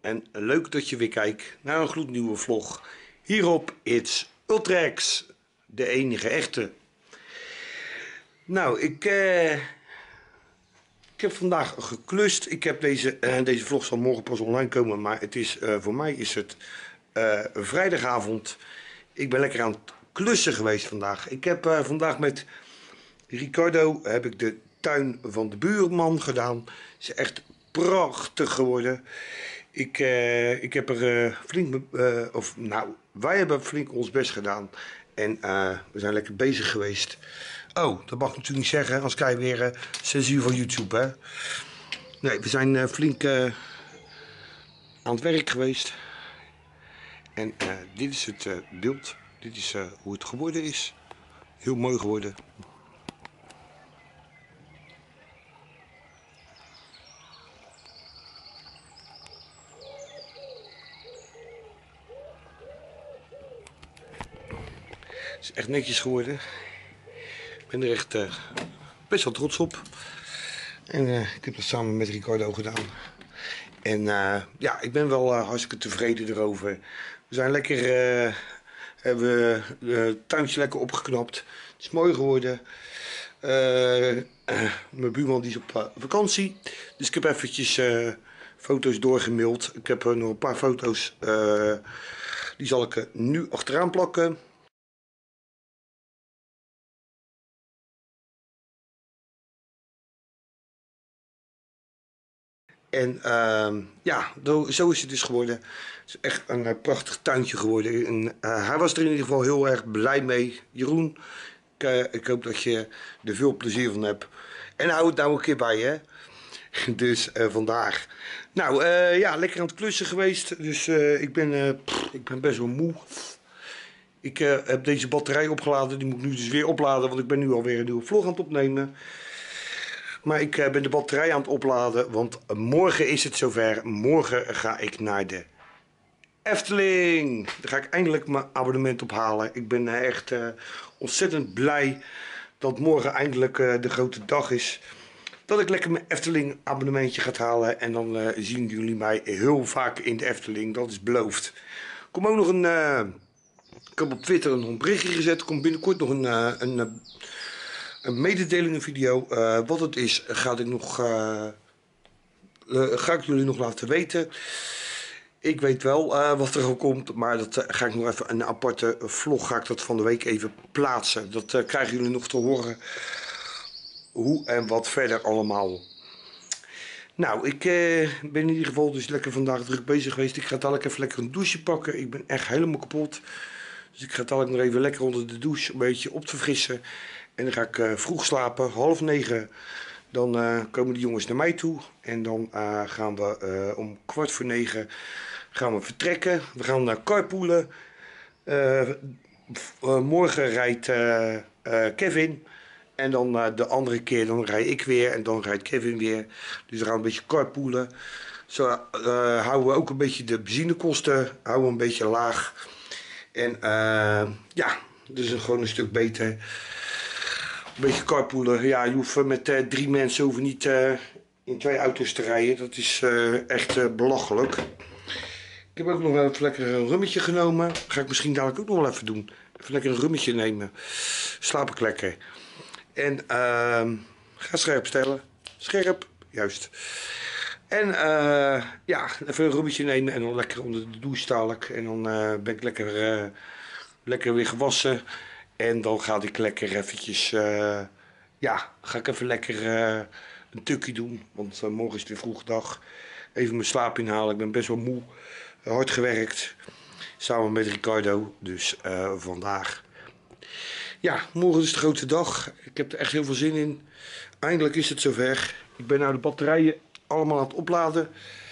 en leuk dat je weer kijkt naar een gloednieuwe vlog hier op It's Ultrex, de enige echte. Nou, ik heb vandaag geklust. Ik heb deze vlog zal morgen pas online komen, maar het is, voor mij is het vrijdagavond. Ik ben lekker aan het klussen geweest vandaag. Ik heb vandaag met Ricardo heb ik de tuin van de buurman gedaan. Het is echt prachtig geworden. Ik heb er wij hebben flink ons best gedaan. En we zijn lekker bezig geweest. Oh, dat mag ik natuurlijk niet zeggen, anders krijg je weer censuur van YouTube, hè. Nee, we zijn flink aan het werk geweest. En dit is het beeld. Dit is hoe het geworden is. Heel mooi geworden. Het is echt netjes geworden. Ik ben er echt best wel trots op. En ik heb dat samen met Ricardo gedaan. En ja, ik ben wel hartstikke tevreden erover. We zijn lekker, hebben het tuintje lekker opgeknapt. Het is mooi geworden. Mijn buurman die is op vakantie. Dus ik heb eventjes foto's doorgemaild. Ik heb nog een paar foto's. Die zal ik nu achteraan plakken. En ja, zo is het dus geworden. Het is echt een prachtig tuintje geworden. En, hij was er in ieder geval heel erg blij mee. Jeroen, ik hoop dat je er veel plezier van hebt. En hou het nou een keer bij, hè. Dus vandaag. Nou, ja, lekker aan het klussen geweest. Dus ik ben best wel moe. Ik heb deze batterij opgeladen. Die moet ik nu dus weer opladen, want ik ben nu alweer een nieuwe vlog aan het opnemen. Maar ik ben de batterij aan het opladen, want morgen is het zover. Morgen ga ik naar de Efteling. Daar ga ik eindelijk mijn abonnement ophalen. Ik ben echt ontzettend blij dat morgen eindelijk de grote dag is. Dat ik lekker mijn Efteling abonnementje ga halen. En dan zien jullie mij heel vaak in de Efteling. Dat is beloofd. Er komt ook nog ik heb op Twitter een berichtje gezet. Er komt binnenkort nog een mededelingenvideo. Wat het is, ga ik jullie nog laten weten. Ik weet wel wat er ook komt, maar dat ga ik nog even een aparte vlog ga ik dat van de week even plaatsen. Dat krijgen jullie nog te horen hoe en wat verder allemaal. Nou, ik ben in ieder geval dus lekker vandaag druk bezig geweest. Ik ga dadelijk even lekker een douche pakken. Ik ben echt helemaal kapot. Dus ik ga dadelijk nog even lekker onder de douche een beetje op te frissen. En dan ga ik vroeg slapen, 8:30. Dan komen de jongens naar mij toe. En dan gaan we om 8:45 gaan we vertrekken. We gaan naar carpoolen. Morgen rijdt Kevin. En dan de andere keer dan rijd ik weer. En dan rijdt Kevin weer. Dus we gaan een beetje carpoolen. Zo houden we ook een beetje de benzinekosten houden we een beetje laag. En ja, dus gewoon een stuk beter. Een beetje carpoolen. Ja, je hoeft met 3 mensen niet in 2 auto's te rijden. Dat is echt belachelijk. Ik heb ook nog wel even lekker een rummetje genomen. Dat ga ik misschien dadelijk ook nog wel even doen. Even lekker een rummetje nemen. Slaap ik lekker. En ga scherp stellen. Scherp, juist. En ja, even een rummetje nemen en dan lekker onder de douche dadelijk. En dan ben ik lekker weer gewassen. En dan ga ik lekker eventjes, ja, ga ik even lekker een tukkie doen. Want morgen is het weer vroeg dag. Even mijn slaap inhalen. Ik ben best wel moe. Hard gewerkt. Samen met Ricardo. Dus vandaag. Ja, morgen is de grote dag. Ik heb er echt heel veel zin in. Eindelijk is het zover. Ik ben nou de batterijen allemaal aan het opladen.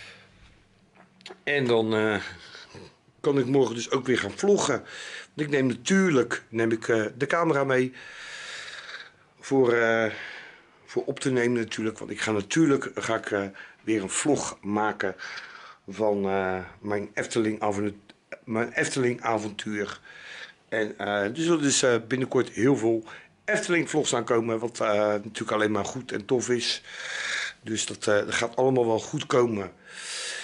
En dan kan ik morgen dus ook weer gaan vloggen. Ik neem natuurlijk de camera mee voor op te nemen natuurlijk. Want ik ga natuurlijk weer een vlog maken van mijn Efteling avontuur. En er zullen dus binnenkort heel veel Efteling vlogs aankomen. Wat natuurlijk alleen maar goed en tof is. Dus dat gaat allemaal wel goed komen.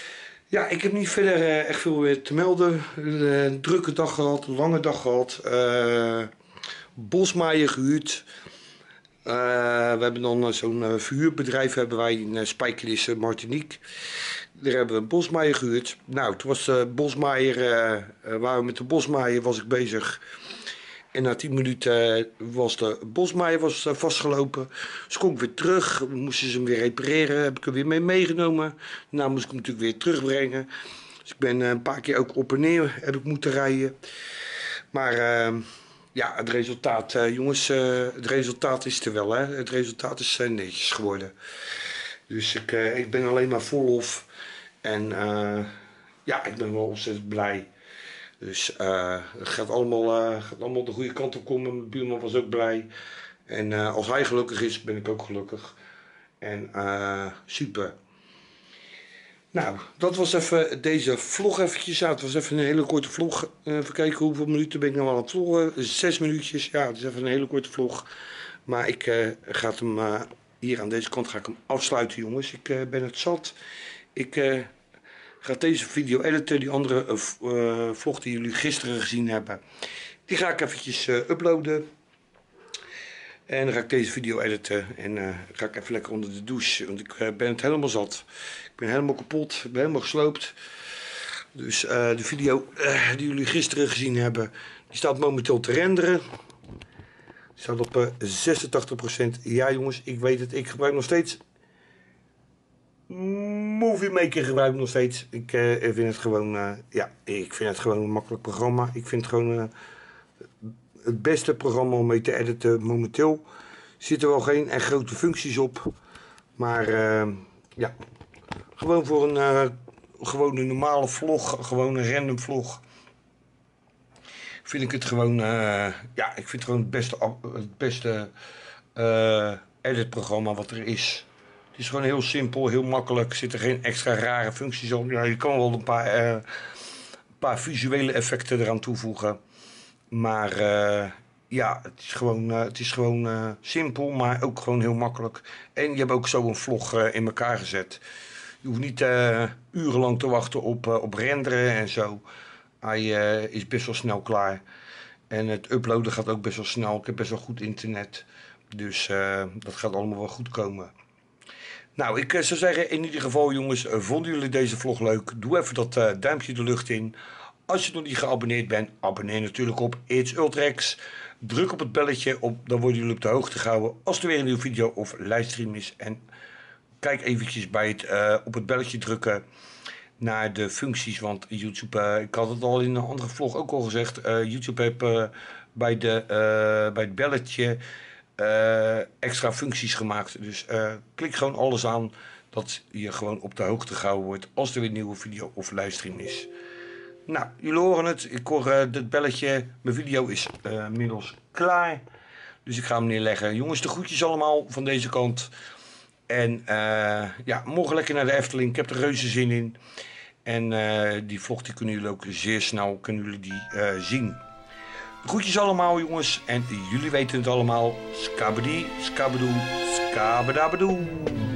Ja, ik heb niet verder echt veel meer te melden. Een drukke dag gehad, een lange dag gehad. Bosmaaien gehuurd. We hebben dan zo'n verhuurbedrijf hebben wij in Spijkenisse, Martinique. Daar hebben we een bosmaaier gehuurd. Nou, toen was de bosmaaier, waren we met de bosmaaier was ik bezig. En na 10 minuten was de bosmaaier vastgelopen. Dus kon ik weer terug. Moesten ze hem weer repareren. Heb ik er weer mee meegenomen. Nou moest ik hem natuurlijk weer terugbrengen. Dus ik ben een paar keer ook op en neer heb ik moeten rijden. Maar ja, het resultaat, jongens, het resultaat is er wel. Hè? Het resultaat is netjes geworden. Dus ik ben alleen maar vol lof. En ja, ik ben wel ontzettend blij. Dus het gaat allemaal de goede kant op komen. Mijn buurman was ook blij. En als hij gelukkig is, ben ik ook gelukkig. En super. Nou, dat was even deze vlog eventjes. Ja, het was even een hele korte vlog. Even kijken hoeveel minuten ben ik nou aan het vloggen. 6 minuutjes. Ja, het is even een hele korte vlog. Maar ik ga hem hier aan deze kant ga ik hem afsluiten, jongens. Ik ben het zat. Ik ga deze video editen. Die andere vlog die jullie gisteren gezien hebben, die ga ik eventjes uploaden. En dan ga ik deze video editen. En ga ik even lekker onder de douche. Want ik ben het helemaal zat. Ik ben helemaal kapot. Ik ben helemaal gesloopt. Dus de video die jullie gisteren gezien hebben, die staat momenteel te renderen. Die staat op 86%. Ja jongens, ik weet het. Ik gebruik nog steeds Movie Maker gebruik ik nog steeds. Ik vind het gewoon, ja, ik vind het gewoon een makkelijk programma. Ik vind het gewoon het beste programma om mee te editen momenteel. Er zitten wel geen echt grote functies op. Maar ja, gewoon voor gewoon een normale vlog, gewoon een random vlog. Vind ik het gewoon, ja, ik vind het gewoon het beste editprogramma wat er is. Het is gewoon heel simpel, heel makkelijk. Er zitten geen extra rare functies op. Ja, je kan wel een paar visuele effecten eraan toevoegen. Maar ja, het is gewoon simpel, maar ook gewoon heel makkelijk. En je hebt ook zo een vlog in elkaar gezet. Je hoeft niet urenlang te wachten op renderen en zo. Hij is best wel snel klaar. En het uploaden gaat ook best wel snel. Ik heb best wel goed internet. Dus dat gaat allemaal wel goed komen. Nou, ik zou zeggen, in ieder geval jongens, vonden jullie deze vlog leuk? Doe even dat duimpje de lucht in. Als je nog niet geabonneerd bent, abonneer natuurlijk op It's Ultrex. Druk op het belletje, dan worden jullie op de hoogte gehouden als er weer een nieuwe video of livestream is. En kijk eventjes bij op het belletje drukken naar de functies, want YouTube, ik had het al in een andere vlog ook al gezegd, YouTube heeft bij het belletje extra functies gemaakt. Dus klik gewoon alles aan dat je gewoon op de hoogte gehouden wordt als er weer een nieuwe video of livestream is. Nou, jullie horen het. Ik hoor het belletje. Mijn video is inmiddels klaar. Dus ik ga hem neerleggen. Jongens, de groetjes allemaal van deze kant. En ja, morgen lekker naar de Efteling. Ik heb er reuze zin in. En die vlog die kunnen jullie ook zeer snel zien. Groetjes allemaal jongens. En jullie weten het allemaal. Skabedi, skabedoe, skabadabedoe.